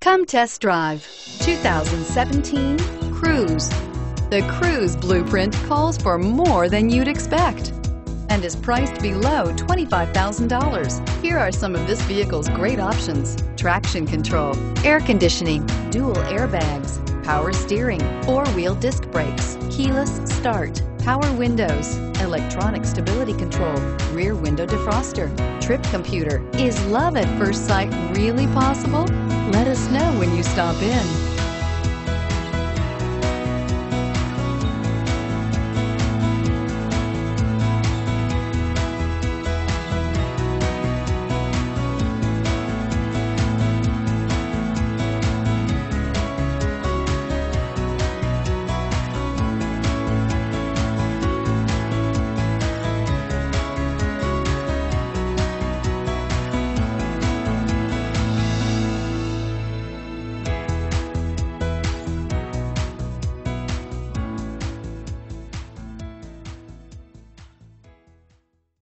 Come test drive 2017 Cruze. The Cruze blueprint calls for more than you'd expect and is priced below $25,000. Here are some of this vehicle's great options: traction control, air conditioning, dual airbags, power steering, four-wheel disc brakes, keyless start, power windows, electronic stability control, rear window defroster, trip computer. Is love at first sight really possible? Let us know when you stop in.